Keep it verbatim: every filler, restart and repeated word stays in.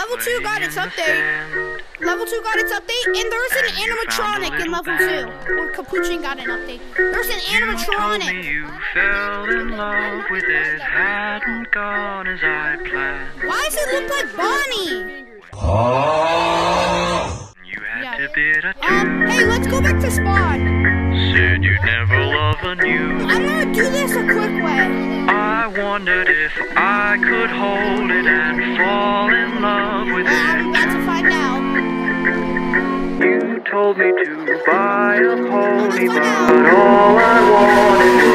level two got its update. Level two got its update, and there's an animatronic in level two. Or Capuchin got an update. There's an animatronic. You fell in love with it, hadn't gone as I planned. Why does it look like Bonnie? You had Yeah. to bid a Um, hey, let's go back to spawn. said you'd never love a new. I'm gonna do this a quick way. I wondered if I could hold it and fall in love with Uh, I'm it. about to find out. You told me to buy a pony, Let's find out. but all I wanted